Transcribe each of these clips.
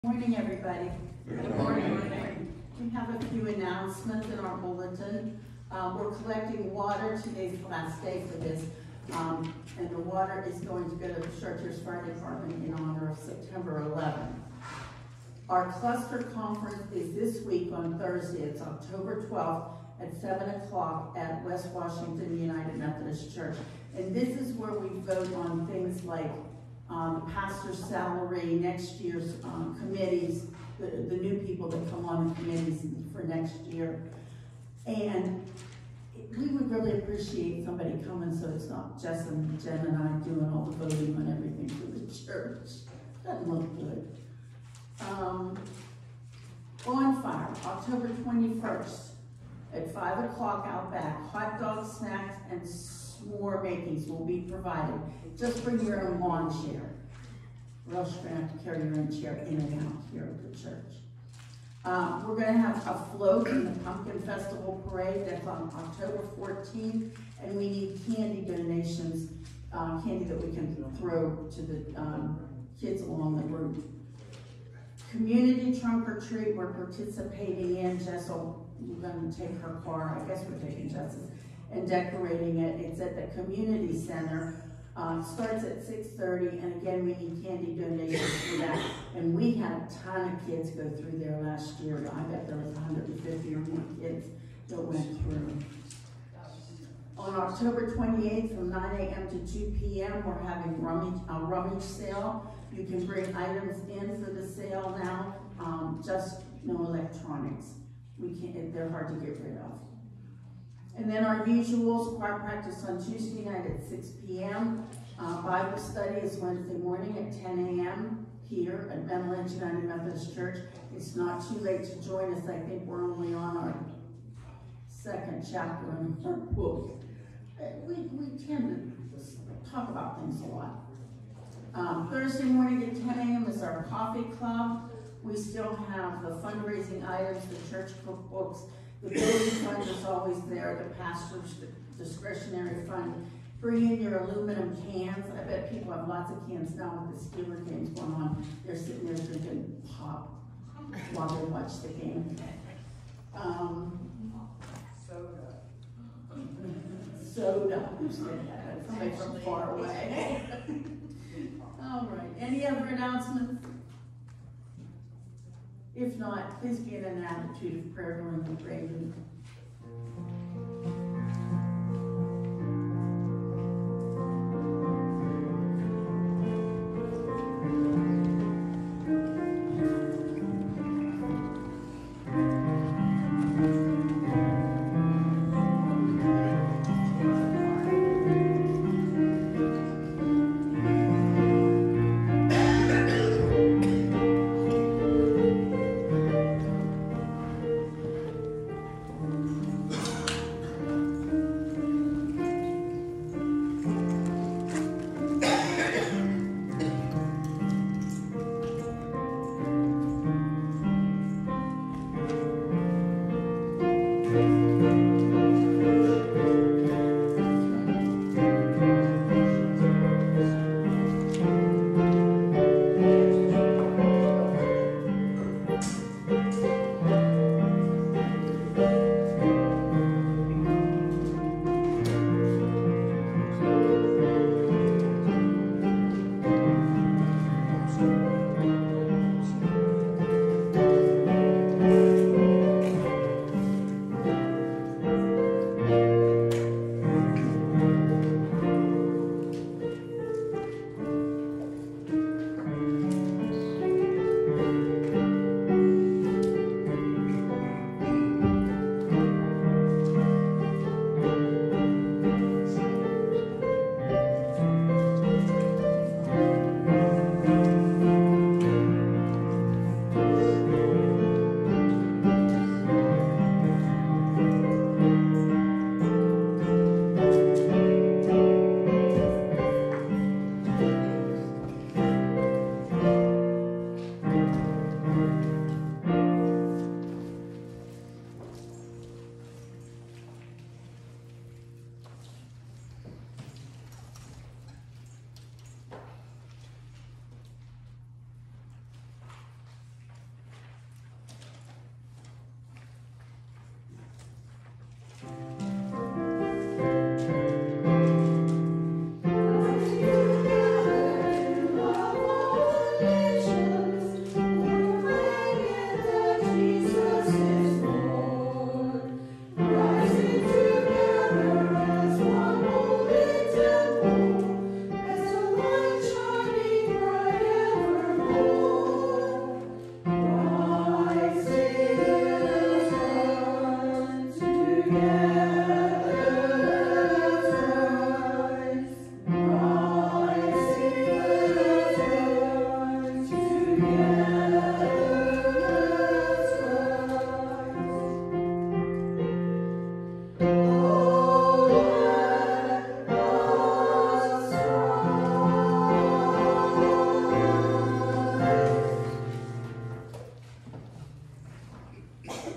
Morning, everybody. Good morning. We have a few announcements in our bulletin. We're collecting water. Today's the last day for this. And the water is going to go to the Chartiers Fire Department in honor of September 11th. Our cluster conference is this week on Thursday. It's October 12th at 7 o'clock at West Washington United Methodist Church. And this is where we vote on things like the pastor's salary, next year's committees, the new people that come on the committees for next year. And we would really appreciate somebody coming so it's not Jess and Jen and I doing all the voting on everything for the church. Doesn't look good. Bonfire, October 21st at 5 o'clock out back. Hot dog, snacks, and s'more makings will be provided. Just bring your own lawn chair, or else you're going to have to carry your own chair in and out here at the church. We're going to have a float in the Pumpkin Festival Parade. That's on October 14th, and we need candy donations, candy that we can throw to the kids along the route. Community trunk or treat we're participating in. We're going to take her car, I guess we're taking Jess's, and decorating it. It's at the community center. Starts at 6:30, and again, we need candy donations for that. And we had a ton of kids go through there last year. I bet there was 150 or more kids that went through. On October 28th, from 9 a.m. to 2 p.m., we're having a rummage sale. You can bring items in for the sale now, just no electronics. They're hard to get rid of. And then our usuals, choir practice on Tuesday night at 6 p.m. Bible study is Wednesday morning at 10 a.m. here at Meadowlands United Methodist Church. It's not too late to join us. I think we're only on our second chapter in our book. We tend to talk about things a lot. Thursday morning at 10 a.m. is our coffee club. We still have the fundraising items, the church cookbooks. The building fund is always there, the pastor's discretionary fund. Bring in your aluminum cans. I bet people have lots of cans now with the Steeler games going on. They're sitting there drinking pop while they watch the game. Soda. Who said that? Somebody from far away. All right. Any other announcements? If not, please be in an attitude of prayer during the prayer.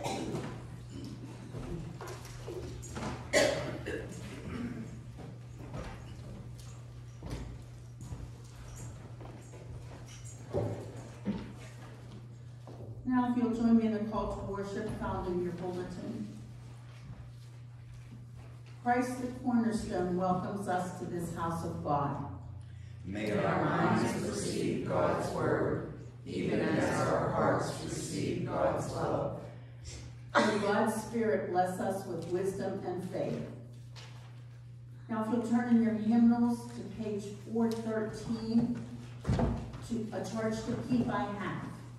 Now, if you'll join me in the call to worship found in your bulletin. Christ the cornerstone welcomes us to this house of God. May our minds receive God's word, even as our hearts receive God's love. May God's Spirit bless us with wisdom and faith. Now, if you'll turn in your hymnals to page 413, to A Charge to Keep I Have.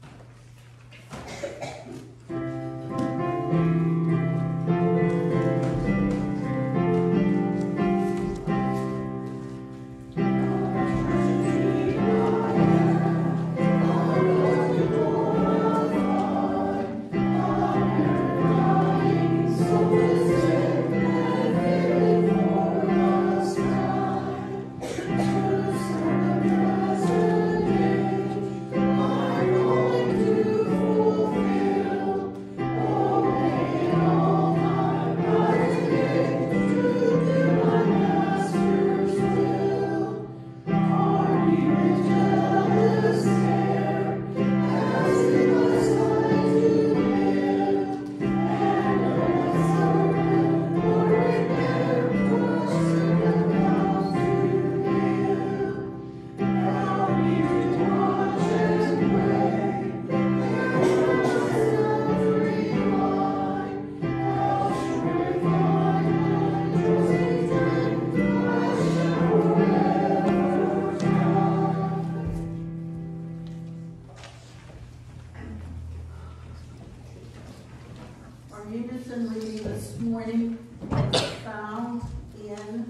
Unison reading this morning is found in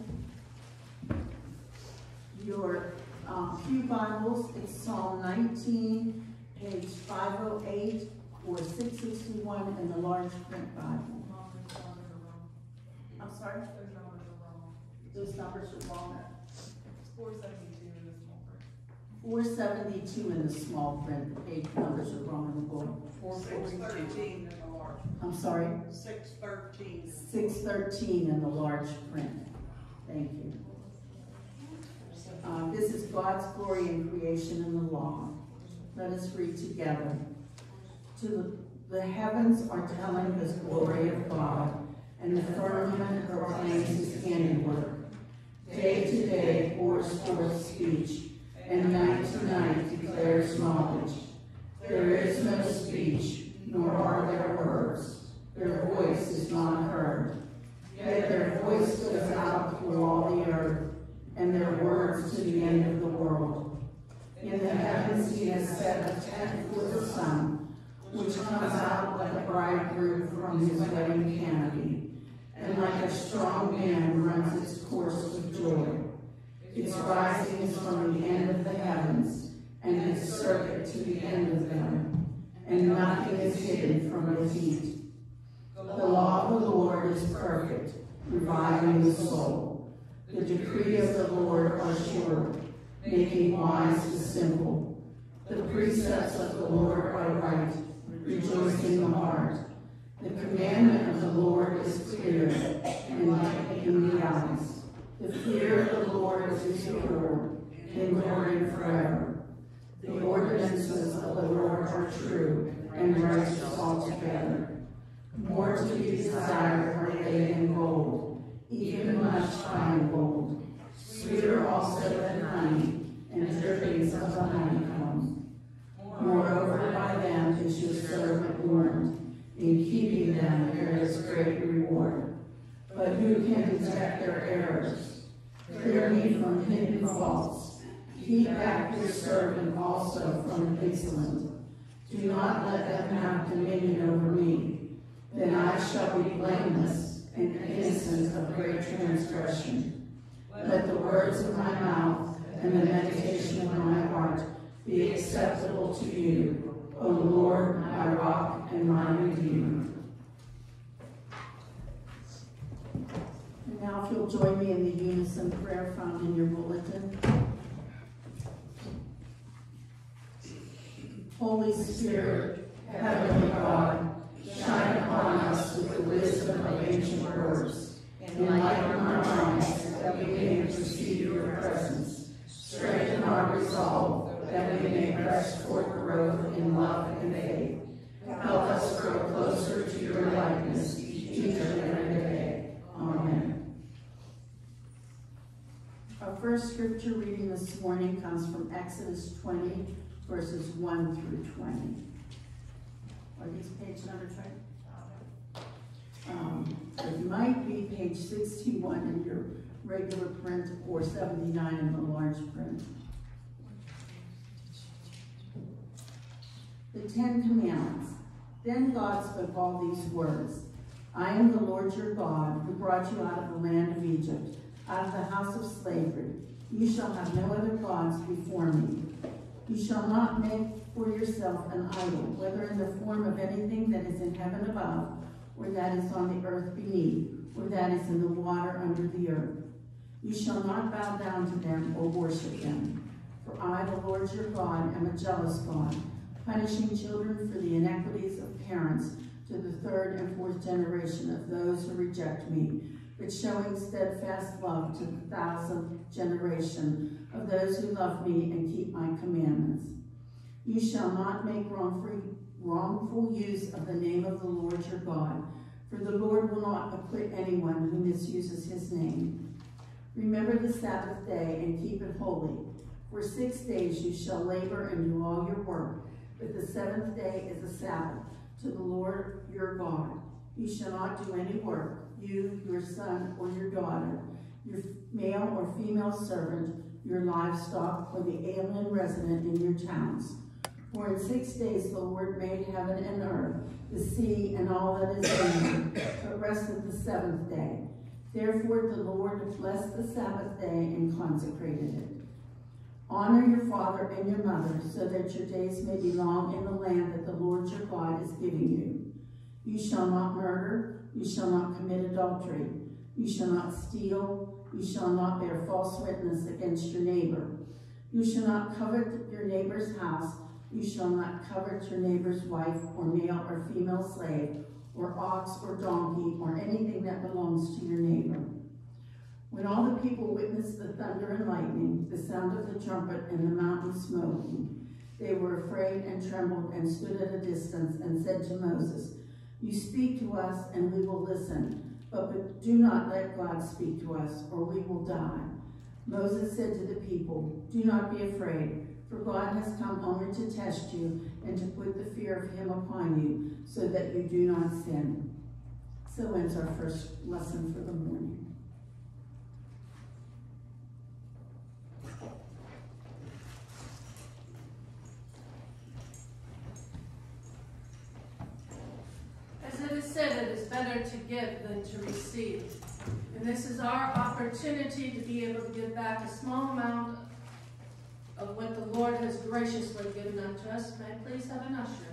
your pew Bibles. It's Psalm 19, page 508 or 661 in the large print Bible. I'm sorry? Those numbers are wrong. It's 472 in the small print. 472 in the small print. The page numbers are wrong in the book. 613 in the large. I'm sorry? 613. 613 in the large print. Thank you. This is God's glory in creation and the law. Let us read together. The heavens are telling the glory of God, and the firmament proclaims his handiwork. Day to day pours forth speech, and night to night declares knowledge. There is no speech, nor are there words. Their voice is not heard. Yet their voice goes out through all the earth, and their words to the end of the world. In the heavens he has set a tent for the sun, which comes out like a bridegroom from his wedding canopy, and like a strong man runs its course with joy. Its rising is from the end of the heavens, and its circuit to the end of them, and nothing is hidden from its heat. The law of the Lord is perfect, reviving the soul. The decree of the Lord are sure, making wise the simple. The precepts of the Lord are right, rejoicing the heart. The commandment of the Lord is clear, enlightening the eyes. The fear of the Lord is pure, enduring forever. The ordinances of the Lord are true and righteous altogether. More to be desired are they than gold, even much fine gold. Sweeter also than honey, and drippings of the honeycomb. Moreover, by them is your servant warned. In keeping them there is great reward. But who can detect their errors? Clear me from hidden faults. Keep back your servant also from insolence. Do not let them have dominion over me. Then I shall be blameless and innocent of great transgression. Let the words of my mouth and the meditation of my heart be acceptable to you, O Lord, my rock and my redeemer. And now if you'll join me in the unison prayer found in your bulletin. Holy Spirit, Heavenly God, Shine upon us with the wisdom of ancient words. Enlighten our minds that we may perceive your presence. Strengthen our resolve that we may press toward growth in love and faith. Help us grow closer to your likeness each and every day. Amen. Our first scripture reading this morning comes from Exodus 20, verses 1 through 20. Are these page numbers right? It might be page 61 in your regular print or 79 in the large print. The Ten Commandments. Then God spoke all these words. I am the Lord your God, who brought you out of the land of Egypt, out of the house of slavery. You shall have no other gods before me. You shall not make for yourself an idol, whether in the form of anything that is in heaven above, or that is on the earth beneath, or that is in the water under the earth. You shall not bow down to them or worship them. For I, the Lord your God, am a jealous God, punishing children for the iniquities of parents to the third and fourth generation of those who reject me, but showing steadfast love to the 1,000th generation of those who love me and keep my commandments. You shall not make wrongful use of the name of the Lord your God, for the Lord will not acquit anyone who misuses his name. Remember the Sabbath day and keep it holy. For 6 days you shall labor and do all your work, but the seventh day is a Sabbath to the Lord your God. You shall not do any work, you, your son or your daughter, your male or female servant, your livestock, or the alien resident in your towns. For in 6 days the Lord made heaven and earth, the sea, and all that is in them, but rested the seventh day. Therefore the Lord blessed the Sabbath day and consecrated it. Honor your father and your mother, so that your days may be long in the land that the Lord your God is giving you. You shall not murder, you shall not commit adultery, you shall not steal, you shall not bear false witness against your neighbor. You shall not covet your neighbor's house, you shall not covet your neighbor's wife or male or female slave, or ox or donkey, or anything that belongs to your neighbor. When all the people witnessed the thunder and lightning, the sound of the trumpet, and the mountain smoking, they were afraid and trembled and stood at a distance and said to Moses, You speak to us and we will listen, but do not let God speak to us or we will die. Moses said to the people, Do not be afraid, for God has come only to test you and to put the fear of him upon you so that you do not sin. So ends our first lesson for the morning. As it is said, it is better to give than to receive. And this is our opportunity to be able to give back a small amount of what the Lord has graciously given unto us. May I please have an usher?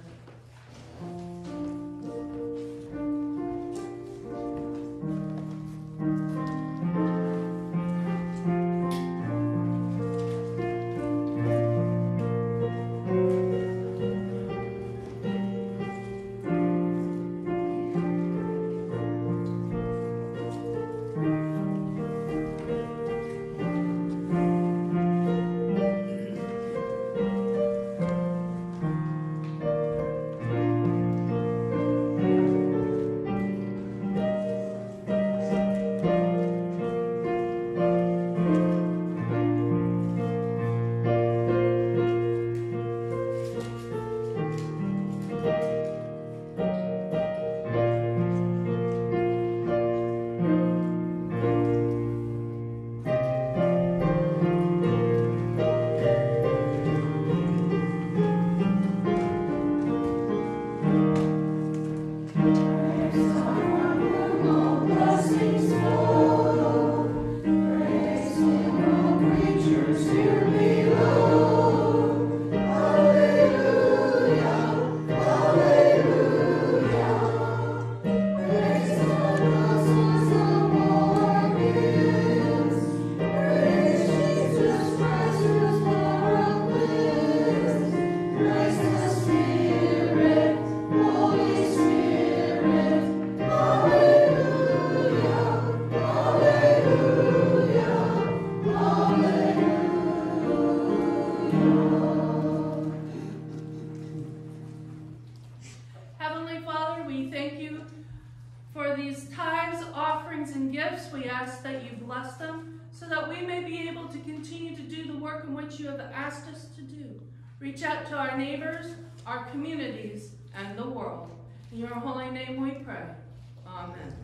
thank you for these tithes, offerings, and gifts. We ask that you bless them so that we may be able to continue to do the work in which you have asked us to do. Reach out to our neighbors, our communities, and the world. In your holy name we pray. Amen.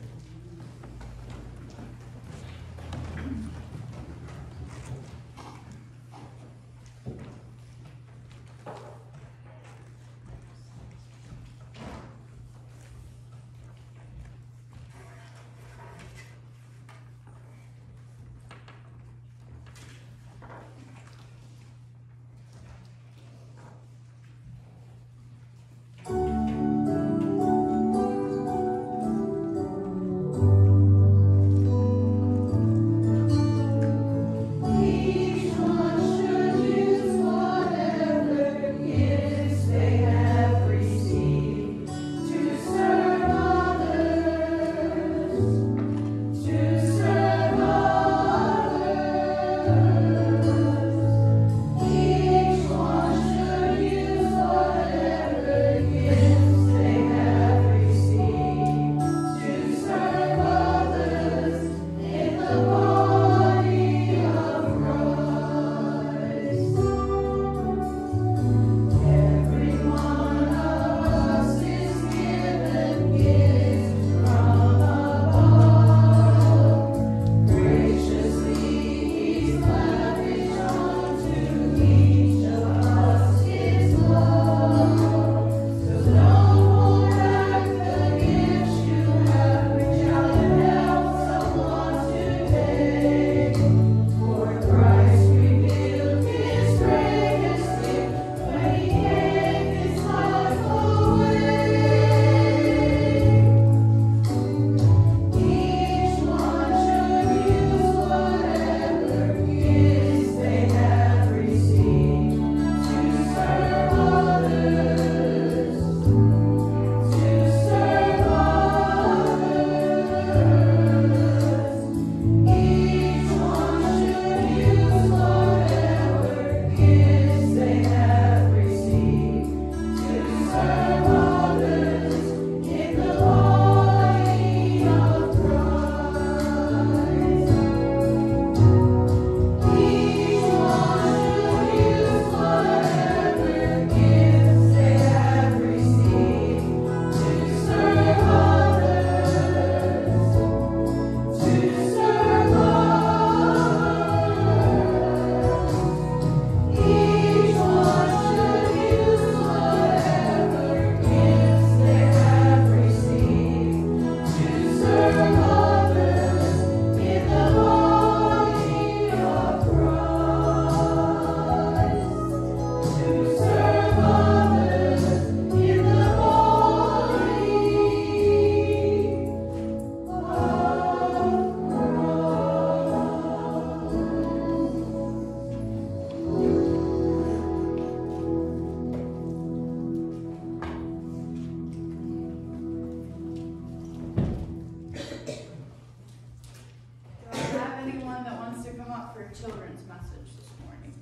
Children's message this morning.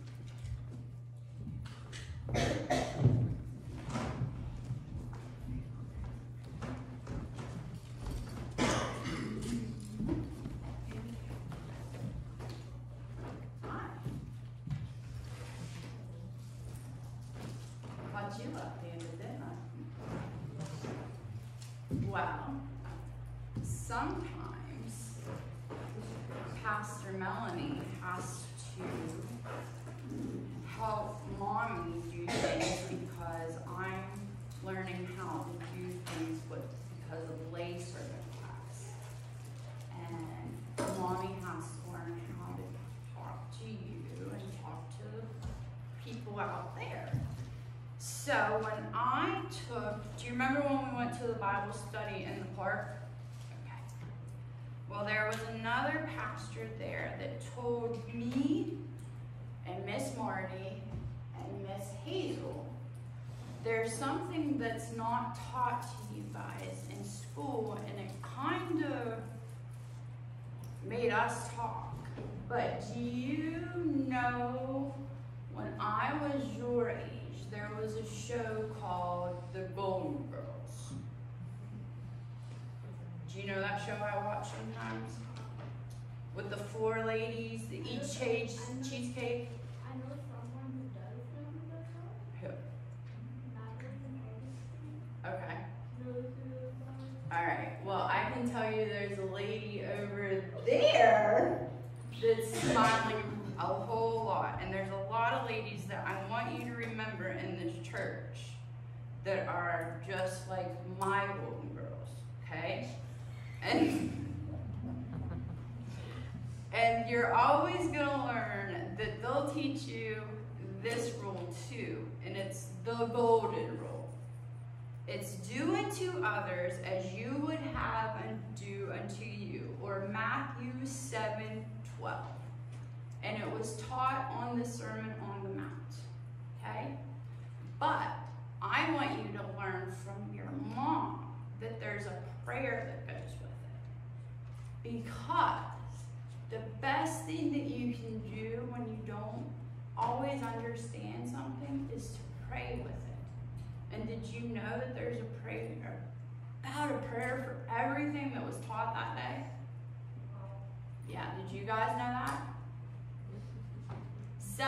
Hi. Caught you left-handed, didn't I? Well, sometimes Pastor Melanie has to help mommy do things because I'm learning how to do things because of lay service class. And mommy has to learn how to talk to you and talk to people out there. So when I do you remember when we went to the Bible study in the park? Well, there was another pastor there that told me and Miss Marty and Miss Hazel, there's something that's not taught to you guys in school, and it kind of made us talk. But do you know, when I was your age, there was a show called The Golden Girls. Do you know that show I watch sometimes? With the four ladies that eat cheesecake? I know someone who does remember that song. Who? Madeline and Augustine. Okay. Really good song. Alright, well, I can tell you there's a lady over there that's smiling a whole lot. And there's a lot of ladies that I want you to remember in this church that are just like my Golden Girls, okay? And you're always gonna learn that they'll teach you this rule too, and it's the golden rule. It's do unto others as you would have and do unto you, or Matthew 7:12. And it was taught on the Sermon on the Mount, okay? But I want you to learn from your mom that there's a prayer that goes with it. Because the best thing that you can do when you don't always understand something is to pray with it. And did you know that there's a prayer about a prayer for everything that was taught that day? Yeah, did you guys know that? So,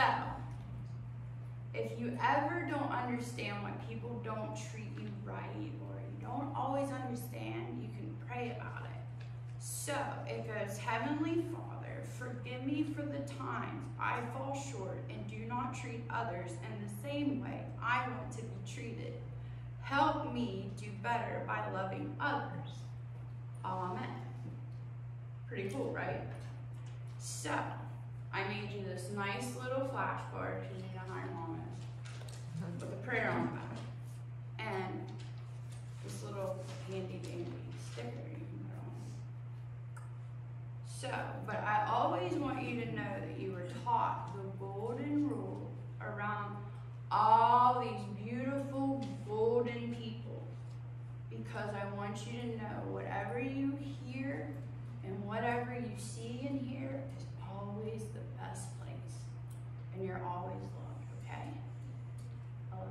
if you ever don't understand why people don't treat you right, or you don't always understand, you can pray about it. So, it goes, Heavenly Father, forgive me for the times I fall short and do not treat others in the same way I want to be treated. Help me do better by loving others. Amen. Pretty cool, right? So, I made you this nice little flashcard because you know how your mom is, with a prayer on the back, and this little handy dandy sticker you can put on. So, but I always want you to know that you were taught the golden rule around all these beautiful golden people, because I want you to know whatever you hear and whatever you see and hear is always the best place, and you're always loved, okay? Alright,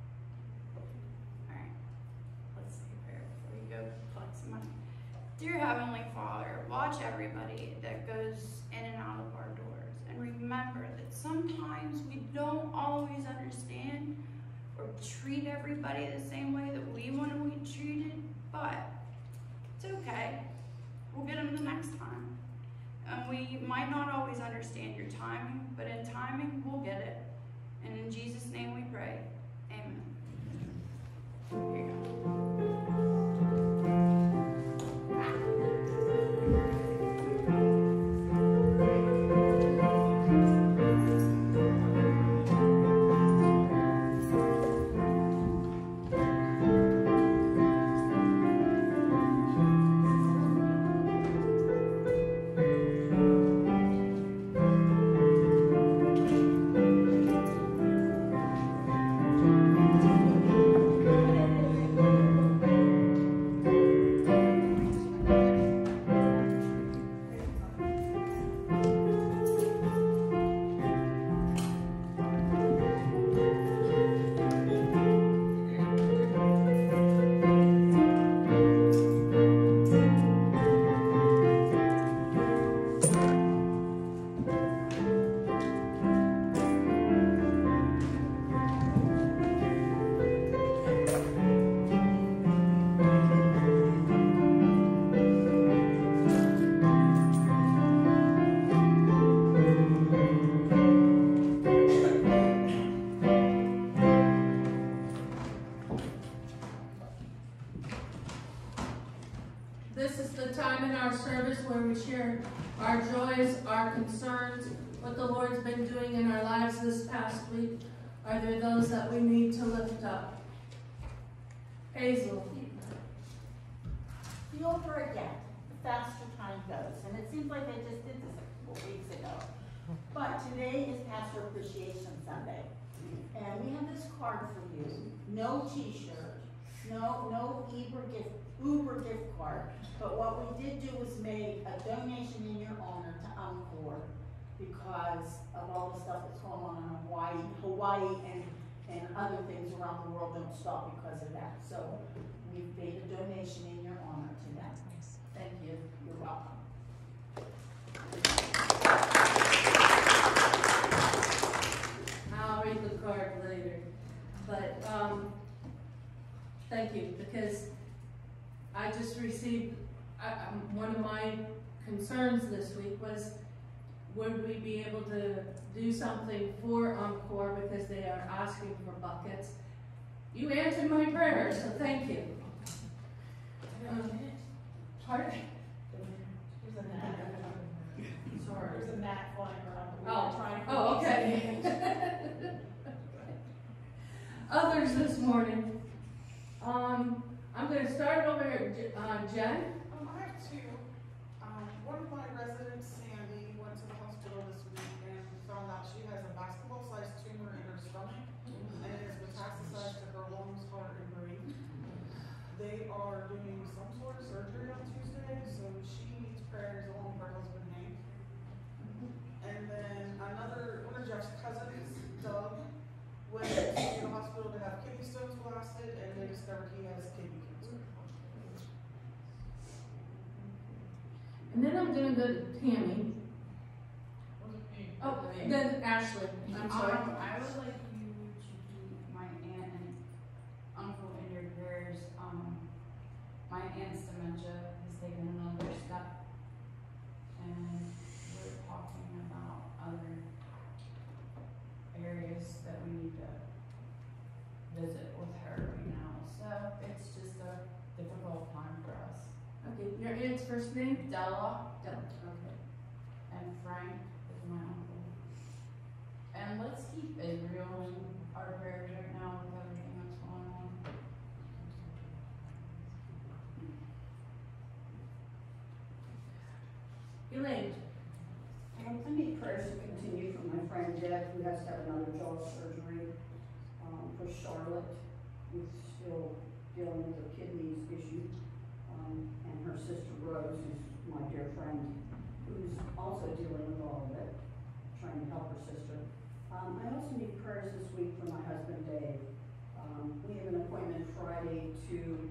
let's say a prayer before you go collect some money. Dear Heavenly Father, watch everybody that goes in and out of our doors, and remember that sometimes we don't always understand or treat everybody the same way that we want to be treated, but it's okay. We'll get them the next time. And we might not always understand your timing, but in timing, we'll get it. And in Jesus' name we pray. Amen. Here you go. This is the time in our service where we share our joys, our concerns, what the Lord's been doing in our lives this past week. Are there those that we need to lift up? Hazel. The older I get, the faster time goes, and it seems like I just did this a couple weeks ago. But today is Pastor Appreciation Sunday, and we have this card for you. No T-shirt, no Uber gift card. But what we did do was make a donation in your honor to Encore because of all the stuff that's going on in Hawaii and other things around the world don't stop because of that. So we've made a donation in your honor to them. Thank you. You're welcome. I'll read the card later, but, thank you, because I just received, one of my concerns this week was, would we be able to do something for Encore because they are asking for buckets? You answered my prayer, so thank you. Pardon? There's a gnat. Sorry. There's a gnat flying around. We Oh. were trying to- Oh, okay. Others this morning. I'm gonna start over here, Jen. I have two. One of my residents, Sandy, went to the hospital this week and found out she has a basketball-sized tumor in her stomach and it has metastasized to her lungs, heart, and brain. They are doing some sort of surgery on Tuesday, so she needs prayers along with her husband Hank. And then one of Jeff's cousins, Doug, went to the hospital to have kidney stones blasted and they discovered he has kidney cancer. And then I'm gonna go to Tammy. Oh, then Ashley. I'm sorry. I would like you to keep my aunt and uncle in your prayers. My aunt's dementia has taken another step, and we're talking about other areas that we need to visit with her right now. So it's just a difficult time for us. Okay, your aunt's first name? Della Della. Okay. and Frank is my uncle. And let's keep Israel in our prayers right now with everything that's going on. Elaine. I need prayers to continue for my friend Deb, who has to have another jaw surgery. For Charlotte, who's still dealing with a kidneys issue. And her sister Rose, who's my dear friend, who's also dealing with all of it, trying to help her sister. I also need prayers this week for my husband Dave. We have an appointment Friday to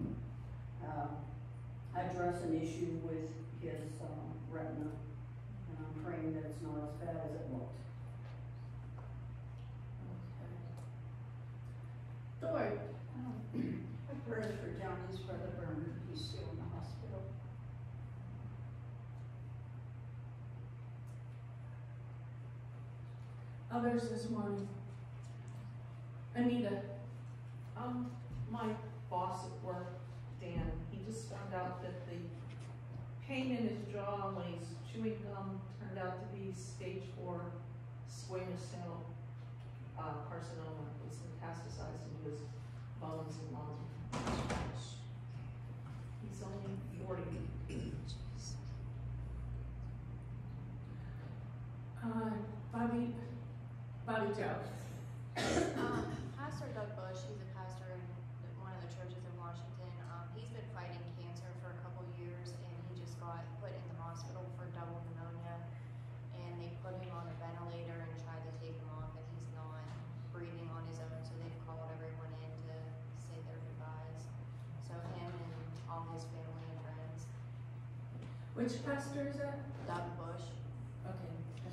address an issue with his retina. And I'm praying that it's not as bad as it looked. Dory. My prayers for Johnny's brother Bernard, he's still in the hospital. Others this morning. Anita. My boss at work, Dan, he just found out that the pain in his jaw when he's chewing gum turned out to be stage 4 squamous cell carcinoma. It's metastasized into his bones and lungs. He's only 40. Bobby Joe. Pastor Doug Bush, he's a pastor in one of the churches in Washington. He's been fighting cancer for a couple years, and he just got put in the hospital for double pneumonia. And they put him on a ventilator and tried to take him off, and he's not breathing on his own. So they've called everyone in to say their goodbyes. So him and all his family and friends. Which pastor is that? Doug Bush. Okay.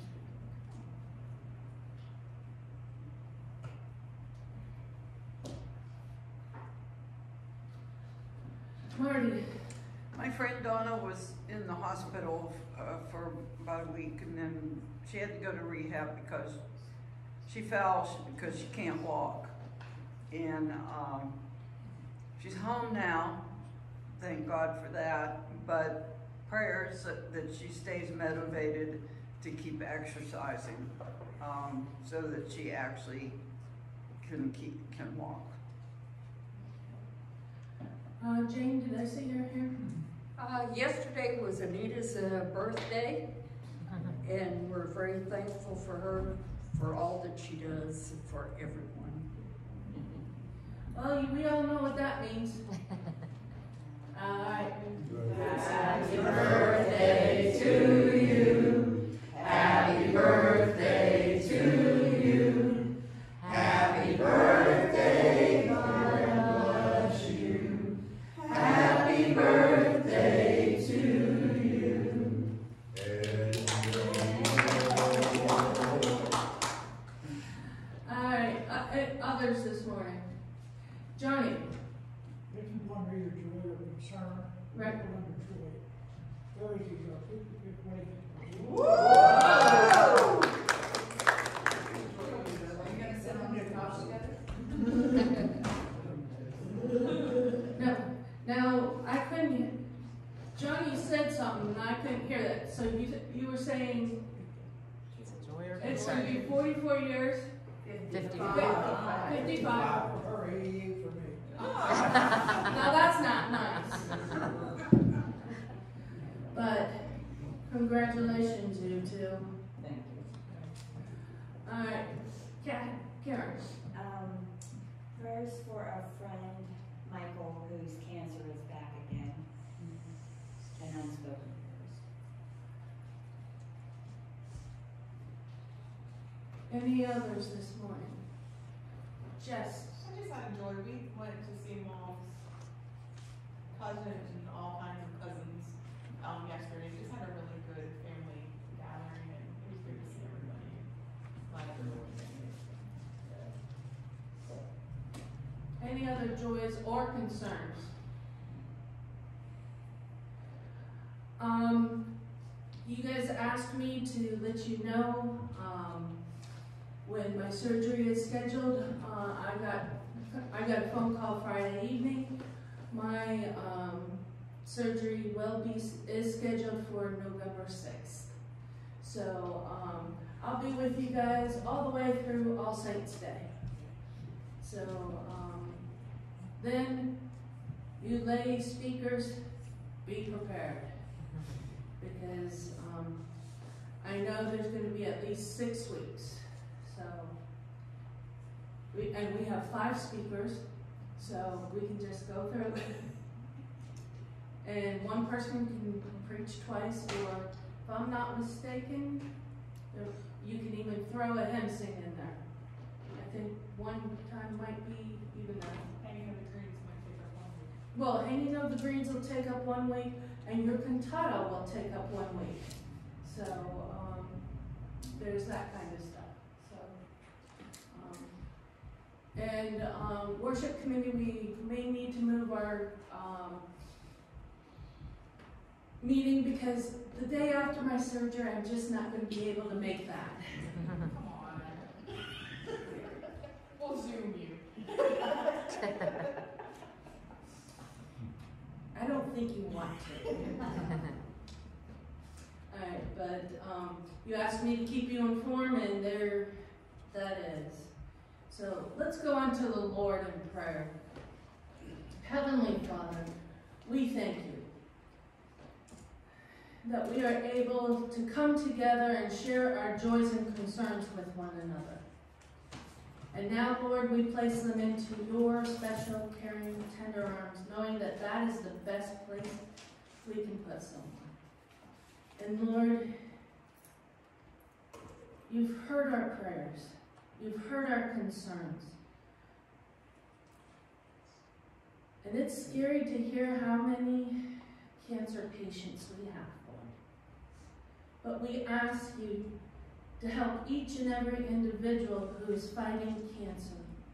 Marty. My friend Donna was in the hospital for about a week, and then she had to go to rehab because she fell because she can't walk. And she's home now, thank God for that, but prayers that she stays motivated to keep exercising so that she actually can walk. Jane, did I see your hair? Yesterday was Anita's birthday, and we're very thankful for her, for all that she does for everyone. Well, we all know what that means. Happy birthday to you. Happy birthday to you. Happy birthday, God bless you. Happy birthday to Right. There you go. Woo! Are you gonna sit on your couch together? No, now, I couldn't, Johnny said something and I couldn't hear that, so you were saying it's gonna be 44 years? 55. 55. Or 88 for me. Now that's not nice. But congratulations, you two. Thank you. All right, Karen. Prayers for our friend Michael, whose cancer is back again, and unspoken prayers. Any others this morning? Jess. I just had joy. We went to see Mom's cousins and all kinds of cousins yesterday. Just had a really good family gathering, and it was good to see everybody. Glad everyone was there. Any other joys or concerns? You guys asked me to let you know when my surgery is scheduled. I got a phone call Friday evening. My surgery is scheduled for November 6th. So I'll be with you guys all the way through All Saints Day. So then you lay speakers, be prepared, because I know there's going to be at least 6 weeks. So we have 5 speakers, so we can just go through it. And one person can preach twice, or if I'm not mistaken, you can even throw a hymn sing in there. I think one time might be even that. Hanging of the Greens might take up 1 week. Well, Hanging of the Greens will take up 1 week, and your cantata will take up 1 week. So there's that kind of stuff. So, and worship committee, we may need to move our meeting, because the day after my surgery, I'm just not going to be able to make that. Come on. We'll Zoom you. I don't think you want to. Alright, but you asked me to keep you informed, and there that is. So let's go on to the Lord in prayer. Heavenly Father, we thank you that we are able to come together and share our joys and concerns with one another. And now, Lord, we place them into your special, caring, tender arms, knowing that that is the best place we can put someone. And Lord, you've heard our prayers. You've heard our concerns. And it's scary to hear how many cancer patients we have, Lord. But we ask you to help each and every individual who is fighting cancer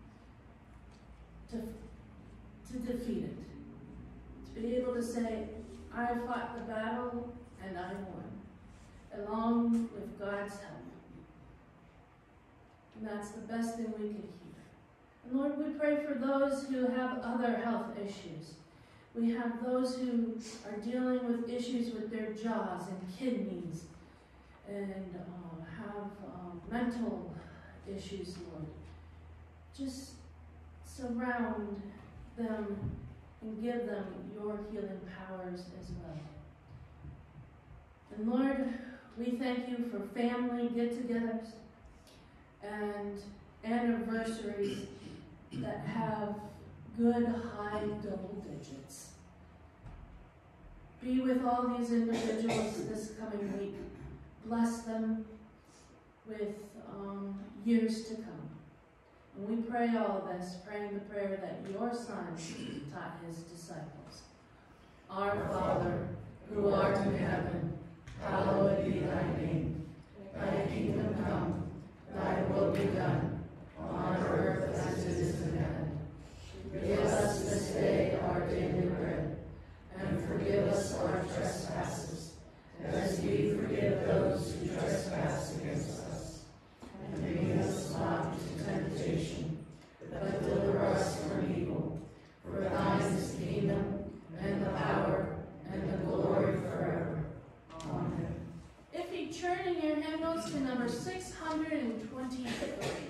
to defeat it. To be able to say, I fought the battle and I won, along with God's help. And that's the best thing we can hear. And Lord, we pray for those who have other health issues. We have those who are dealing with issues with their jaws and kidneys, and have mental issues, Lord. Just surround them and give them your healing powers as well. And Lord, we thank you for family get-togethers and anniversaries that have good high double digits. Be with all these individuals this coming week. Bless them with years to come. And we pray all of this, praying the prayer that your Son taught his disciples. Our Father, who art in heaven, hallowed be thy name. Thy kingdom come, thy will be done, on earth as it is in heaven. Give us this day our daily bread, and forgive comes to number 623.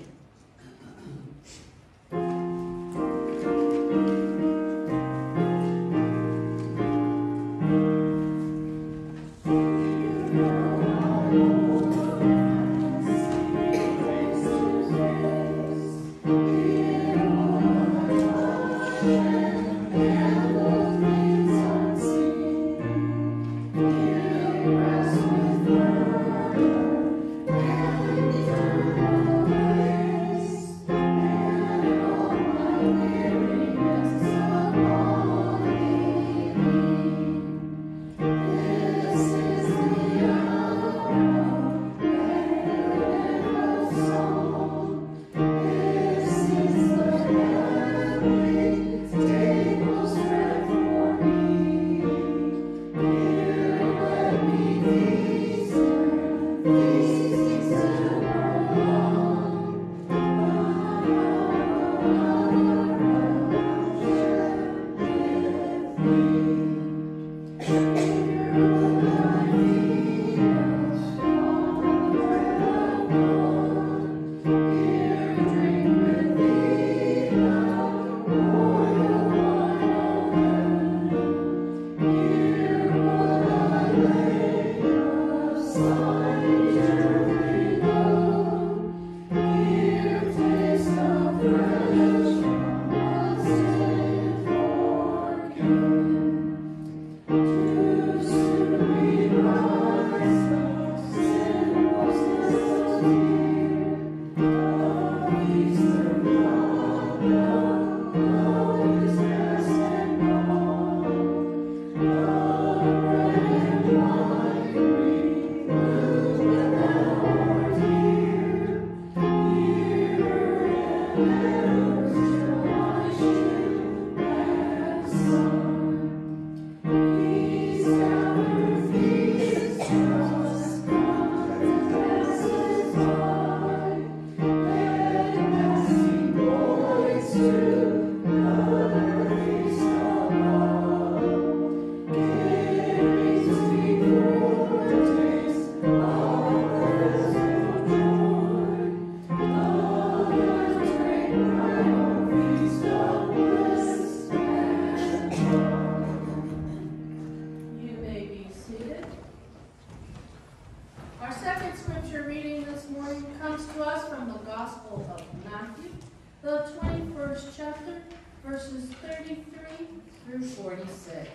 Verses 33 through 46.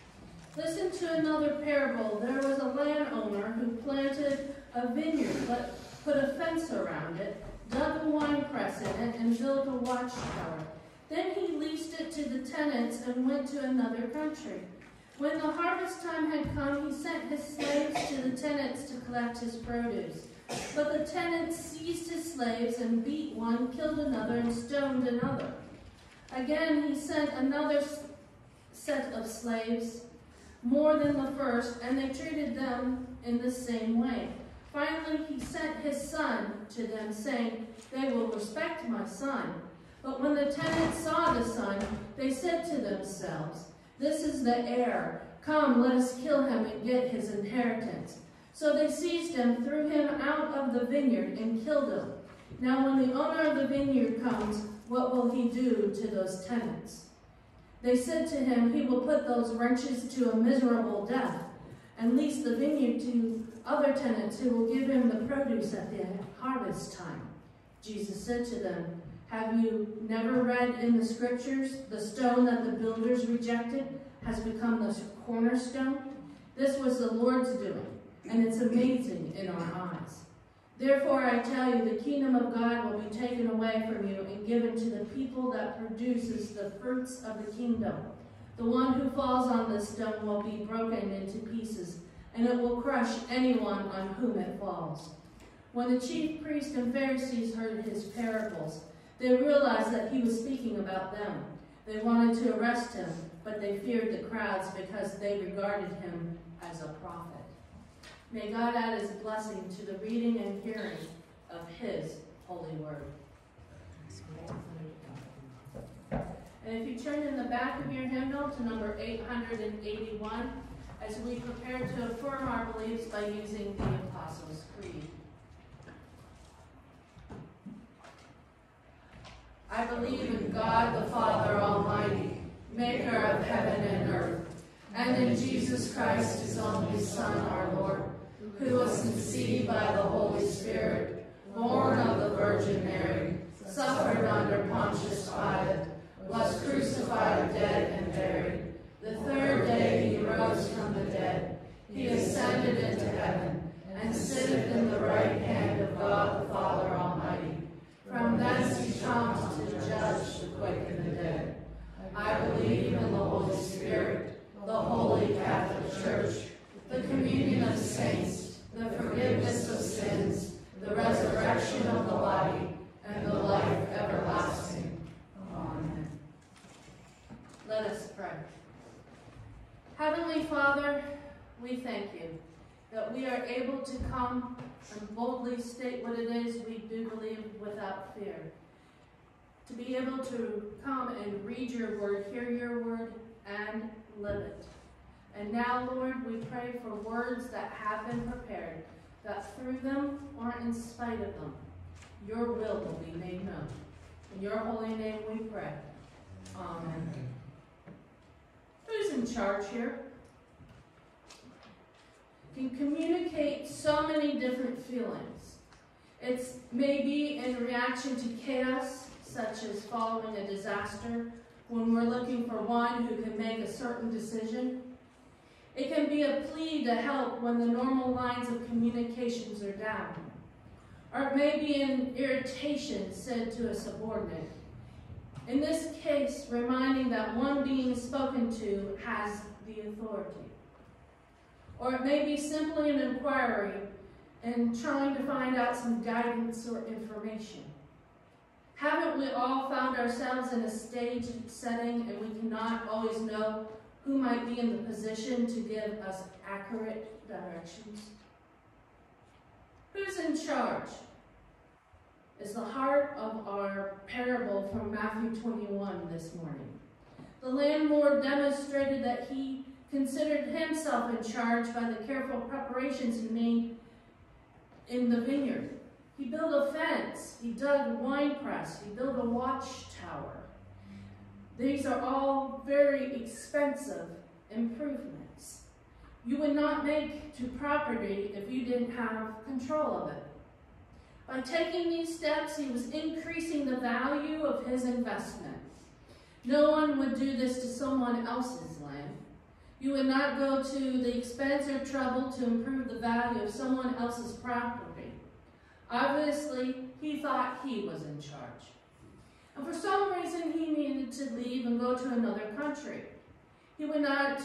Listen to another parable. There was a landowner who planted a vineyard, but put a fence around it, dug a winepress in it, and built a watchtower. Then he leased it to the tenants and went to another country. When the harvest time had come, he sent his slaves to the tenants to collect his produce. But the tenants seized his slaves and beat one, killed another, and stoned another. Again, he sent another set of slaves, more than the first, and they treated them in the same way. Finally, he sent his son to them, saying, "They will respect my son." But when the tenants saw the son, they said to themselves, "This is the heir. Come, let us kill him and get his inheritance." So they seized him, threw him out of the vineyard, and killed him. Now when the owner of the vineyard comes, what will he do to those tenants? They said to him, "He will put those wretches to a miserable death and lease the vineyard to other tenants who will give him the produce at the harvest time." Jesus said to them, "Have you never read in the scriptures, the stone that the builders rejected has become the cornerstone? This was the Lord's doing, and it's amazing in our eyes. Therefore, I tell you, the kingdom of God will be taken away from you and given to the people that produces the fruits of the kingdom. The one who falls on this stone will be broken into pieces, and it will crush anyone on whom it falls." When the chief priests and Pharisees heard his parables, they realized that he was speaking about them. They wanted to arrest him, but they feared the crowds because they regarded him as a prophet. May God add his blessing to the reading and hearing of his holy word. And if you turn in the back of your hymnal to number 881, as we prepare to affirm our beliefs by using the Apostles' Creed. I believe in God the Father Almighty, maker of heaven and earth, and in Jesus Christ, his only Son, our Lord, who was conceived by the Holy Spirit, born of the Virgin Mary, suffered under Pontius Pilate, was crucified, dead, and buried. The third day he rose from the dead. He ascended into heaven, and sitteth in the right hand of God the Father Almighty. From thence he comes to judge the quick and the dead. I believe in the Holy Spirit, the Holy Catholic Church, the communion of saints, the forgiveness of sins, the resurrection of the body, and the life everlasting. Amen. Let us pray. Heavenly Father, we thank you that we are able to come and boldly state what it is we do believe without fear. To be able to come and read your word, hear your word, and live it. And now, Lord, we pray for words that have been prepared, that through them or in spite of them, your will be made known. In your holy name we pray. Amen. Who's in charge here? Can communicate so many different feelings. It's maybe in reaction to chaos, such as following a disaster, when we're looking for one who can make a certain decision. It can be a plea to help when the normal lines of communications are down. Or it may be an irritation said to a subordinate. In this case, reminding that one being spoken to has the authority. Or it may be simply an inquiry and trying to find out some guidance or information. Haven't we all found ourselves in a staged setting and we cannot always know who might be in the position to give us accurate directions? Who's in charge? Is the heart of our parable from Matthew 21 this morning. The landlord demonstrated that he considered himself in charge by the careful preparations he made in the vineyard. He built a fence, he dug a wine press, he built a watchtower. These are all very expensive improvements. You would not make to property if you didn't have control of it. By taking these steps, he was increasing the value of his investment. No one would do this to someone else's land. You would not go to the expense or trouble to improve the value of someone else's property. Obviously, he thought he was in charge. And for some reason, he needed to leave and go to another country. He would not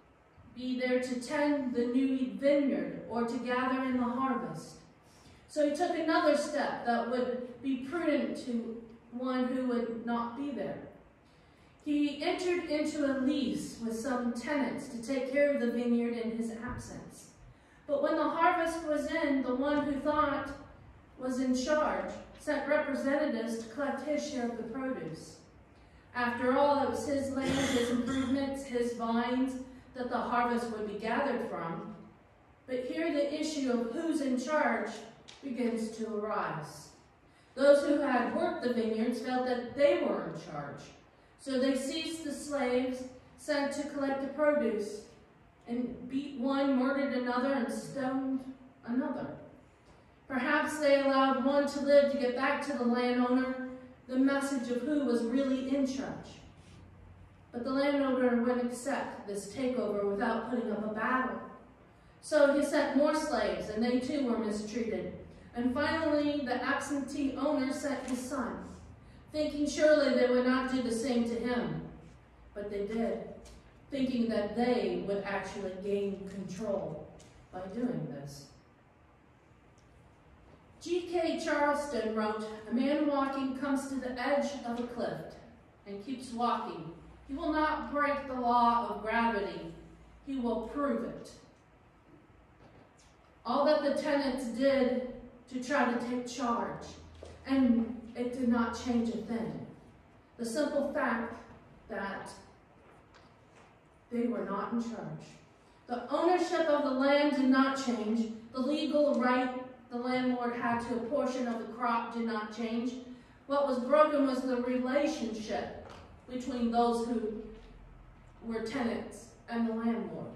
be there to tend the new vineyard or to gather in the harvest. So he took another step that would be prudent to one who would not be there. He entered into a lease with some tenants to take care of the vineyard in his absence. But when the harvest was in, the one who thought was in charge sent representatives to collect his share of the produce. After all, it was his land, his improvements, his vines that the harvest would be gathered from. But here the issue of who's in charge begins to arise. Those who had worked the vineyards felt that they were in charge. So they seized the slaves sent to collect the produce and beat one, murdered another, and stoned another. Perhaps they allowed one to live to get back to the landowner the message of who was really in charge. But the landowner wouldn't accept this takeover without putting up a battle. So he sent more slaves, and they too were mistreated. And finally, the absentee owner sent his son, thinking surely they would not do the same to him. But they did, thinking that they would actually gain control by doing this. G.K. Charleston wrote, "A man walking comes to the edge of a cliff and keeps walking. He will not break the law of gravity. He will prove it." All that the tenants did to try to take charge, and it did not change a thing. The simple fact that they were not in charge. The ownership of the land did not change. The legal right the landlord had to a portion of the crop did not change. What was broken was the relationship between those who were tenants and the landlord.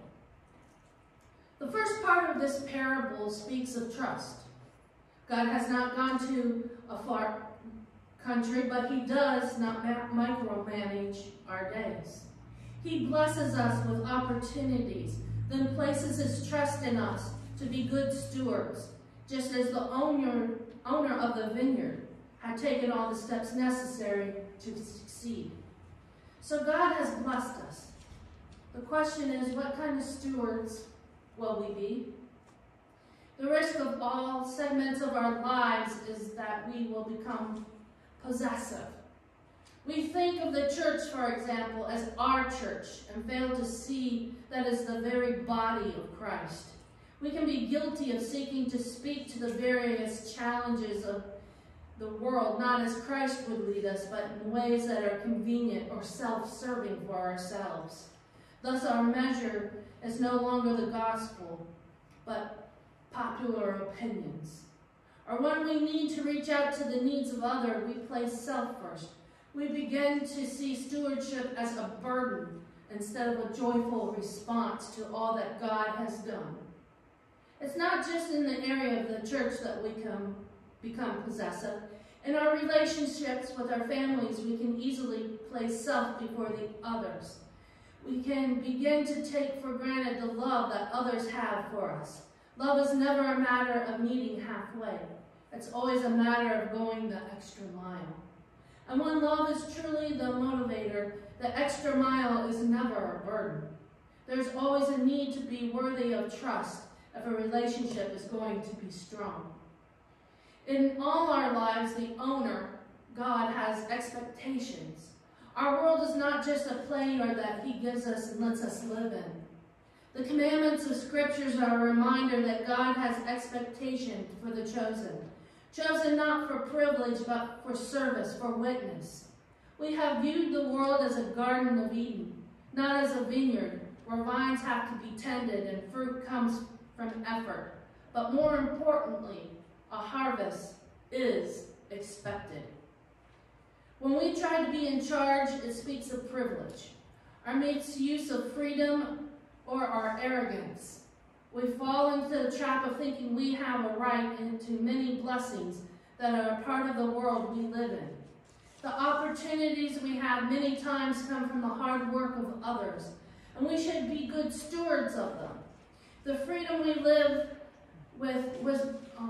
The first part of this parable speaks of trust. God has not gone to a far country, but he does not micromanage our days. He blesses us with opportunities, then places his trust in us to be good stewards, just as the owner of the vineyard had taken all the steps necessary to succeed. So God has blessed us. The question is, what kind of stewards will we be? The risk of all segments of our lives is that we will become possessive. We think of the church, for example, as our church and fail to see that as the very body of Christ. We can be guilty of seeking to speak to the various challenges of the world, not as Christ would lead us, but in ways that are convenient or self-serving for ourselves. Thus, our measure is no longer the gospel, but popular opinions. Or when we need to reach out to the needs of others, we place self first. We begin to see stewardship as a burden instead of a joyful response to all that God has done. It's not just in the area of the church that we can become possessive. In our relationships with our families, we can easily place self before the others. We can begin to take for granted the love that others have for us. Love is never a matter of meeting halfway. It's always a matter of going the extra mile. And when love is truly the motivator, the extra mile is never a burden. There's always a need to be worthy of trust if a relationship is going to be strong. In all our lives, the owner, God, has expectations. Our world is not just a playground that he gives us and lets us live in. The commandments of scriptures are a reminder that God has expectation for the chosen. Chosen not for privilege, but for service, for witness. We have viewed the world as a Garden of Eden, not as a vineyard where vines have to be tended and fruit comes from effort. But more importantly, a harvest is expected. When we try to be in charge, it speaks of privilege, our misuse of freedom, or our arrogance. We fall into the trap of thinking we have a right into many blessings that are a part of the world we live in. The opportunities we have many times come from the hard work of others, and we should be good stewards of them. The freedom we live with was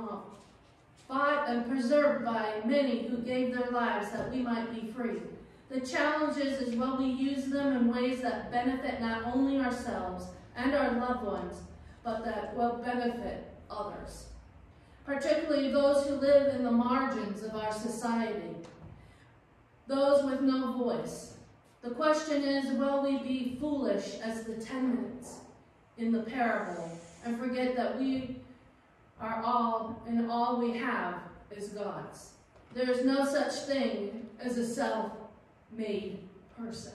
bought and preserved by many who gave their lives that we might be free. The challenge is will we use them in ways that benefit not only ourselves and our loved ones, but that will benefit others, particularly those who live in the margins of our society, those with no voice. The question is, will we be foolish as the tenants in the parable and forget that we are all, and all we have is God's? There is no such thing as a self-made person.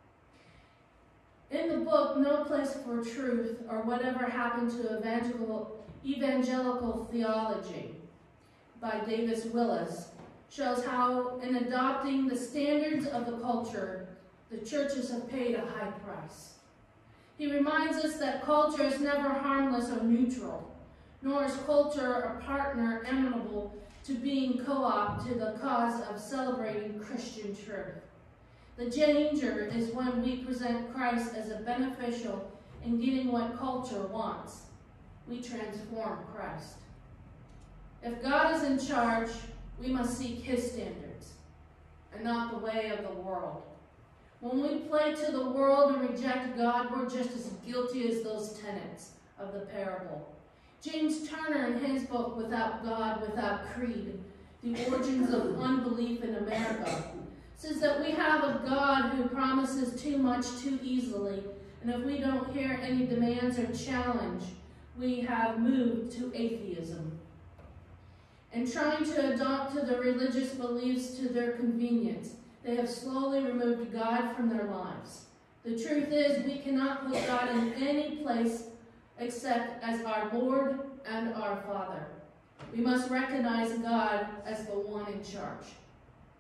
In the book, No Place for Truth, or Whatever Happened to Evangelical Theology by Davis Willis, shows how in adopting the standards of the culture, the churches have paid a high price. He reminds us that culture is never harmless or neutral, nor is culture a partner amenable to being co-op to the cause of celebrating Christian truth. The danger is when we present Christ as a beneficial in getting what culture wants. We transform Christ. If God is in charge, we must seek his standards and not the way of the world. When we play to the world and reject God, we're just as guilty as those tenants of the parable. James Turner, in his book, Without God, Without Creed, The Origins of Unbelief in America, says that we have a God who promises too much too easily, and if we don't hear any demands or challenge, we have moved to atheism. And trying to adopt to the religious beliefs to their convenience, they have slowly removed God from their lives. The truth is, we cannot put God in any place except as our Lord and our Father. We must recognize God as the one in charge.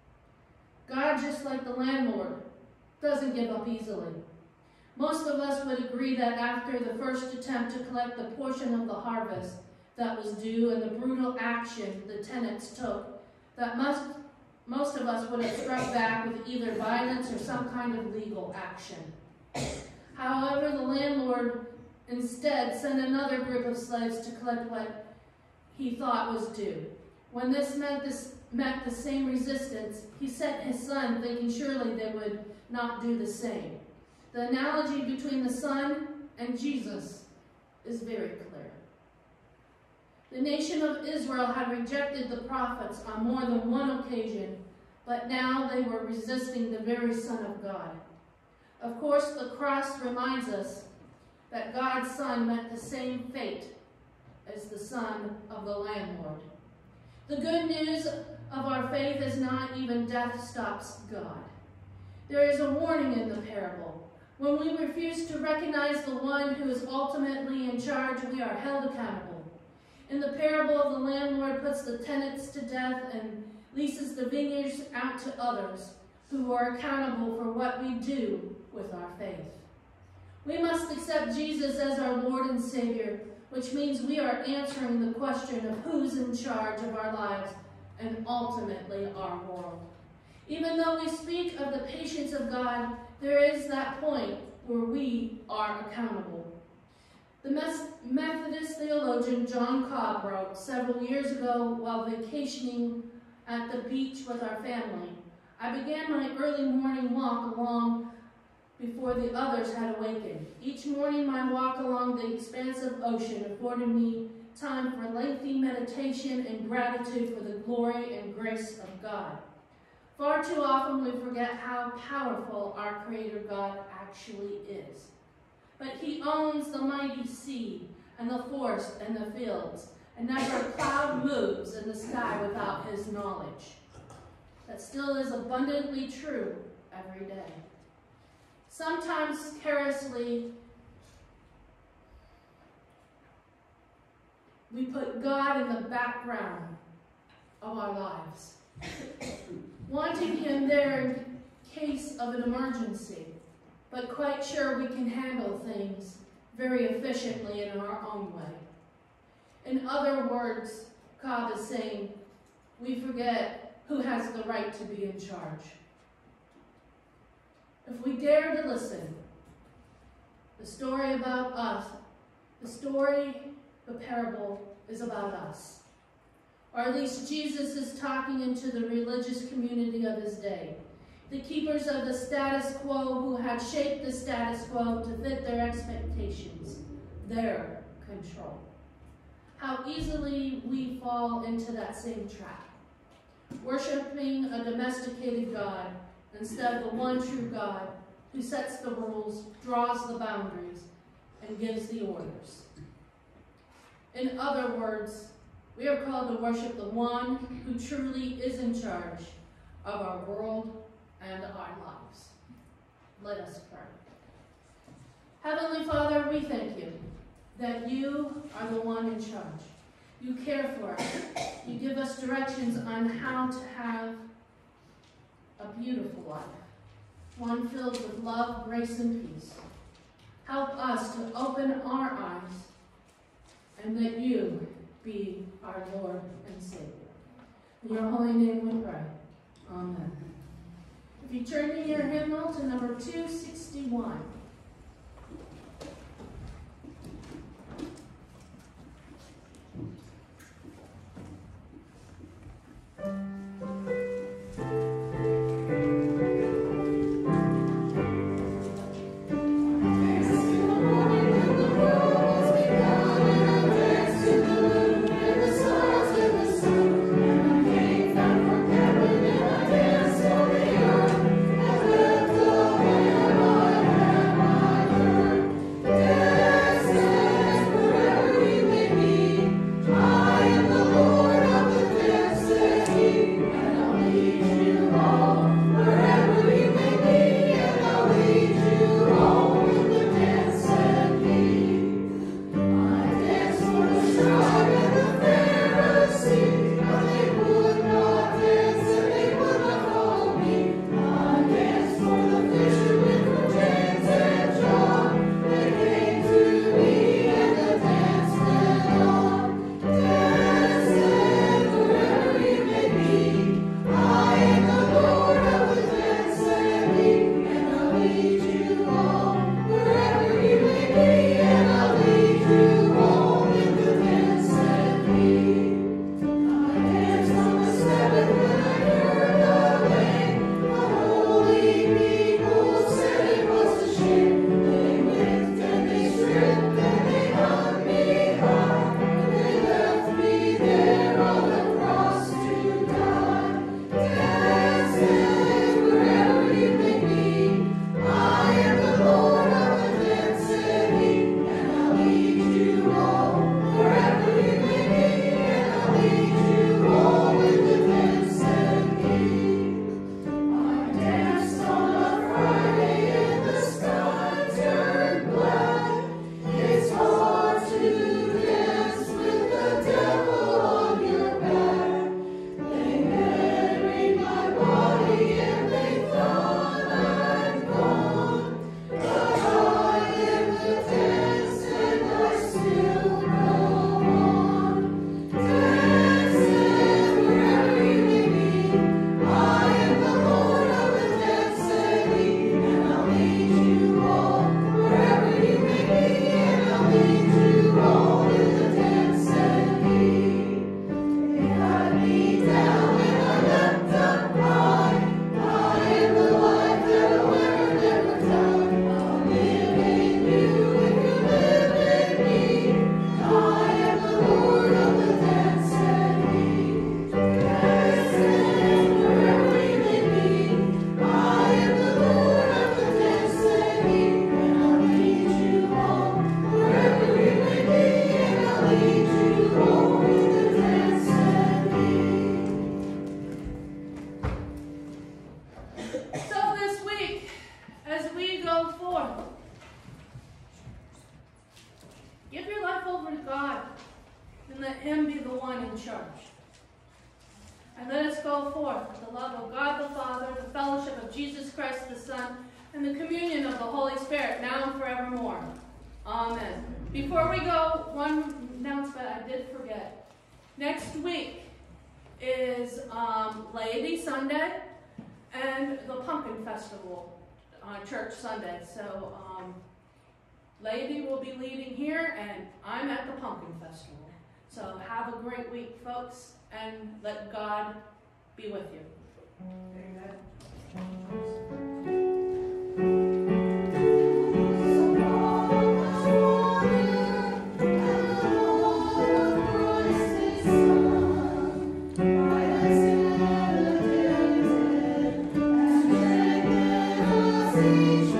God, just like the landlord, doesn't give up easily. Most of us would agree that after the first attempt to collect the portion of the harvest that was due and the brutal action the tenants took, that most of us would have struck back with either violence or some kind of legal action. However, the landlord instead sent another group of slaves to collect what he thought was due. When this met the same resistance, he sent his son, thinking surely they would not do the same. The analogy between the Son and Jesus is very clear. The nation of Israel had rejected the prophets on more than one occasion, but now they were resisting the very Son of God. Of course, the cross reminds us that God's Son met the same fate as the son of the landlord. The good news of our faith is not even death stops God. There is a warning in the parable. When we refuse to recognize the one who is ultimately in charge, we are held accountable. In the parable, the landlord puts the tenants to death and leases the vineyards out to others who are accountable for what we do with our faith. We must accept Jesus as our Lord and Savior, which means we are answering the question of who's in charge of our lives and ultimately our world. Even though we speak of the patience of God, there is that point where we are accountable. The Methodist theologian John Cobb wrote several years ago while vacationing at the beach with our family, "I began my early morning walk along before the others had awakened. Each morning my walk along the expansive ocean afforded me time for lengthy meditation and gratitude for the glory and grace of God. Far too often we forget how powerful our Creator God actually is. But He owns the mighty sea and the forest and the fields, and never a cloud moves in the sky without His knowledge. That still is abundantly true every day. Sometimes carelessly, we put God in the background of our lives, wanting Him there in case of an emergency, but quite sure we can handle things very efficiently in our own way. In other words, Cobb is saying, we forget who has the right to be in charge. If we dare to listen, the story about us, the parable is about us. Or at least Jesus is talking into the religious community of His day, the keepers of the status quo who had shaped the status quo to fit their expectations, their control. How easily we fall into that same trap, worshiping a domesticated God instead of the one true God who sets the rules, draws the boundaries, and gives the orders. In other words, we are called to worship the one who truly is in charge of our world and our lives. Let us pray. Heavenly Father, we thank You that You are the one in charge. You care for us. You give us directions on how to have a beautiful life, one filled with love, grace, and peace. Help us to open our eyes and that You be our Lord and Savior. In Your holy name we pray. Amen. If you turn to your hymnal to number 261. Heaven him be the one in charge. And let us go forth with the love of God the Father, the fellowship of Jesus Christ the Son, and the communion of the Holy Spirit, now and forevermore. Amen. Before we go, one announcement I did forget. Next week is Laity Sunday and the Pumpkin Festival on Church Sunday. So Laity will be leading here, and I'm at the Pumpkin Festival. So have a great week, folks, and let God be with you. Amen.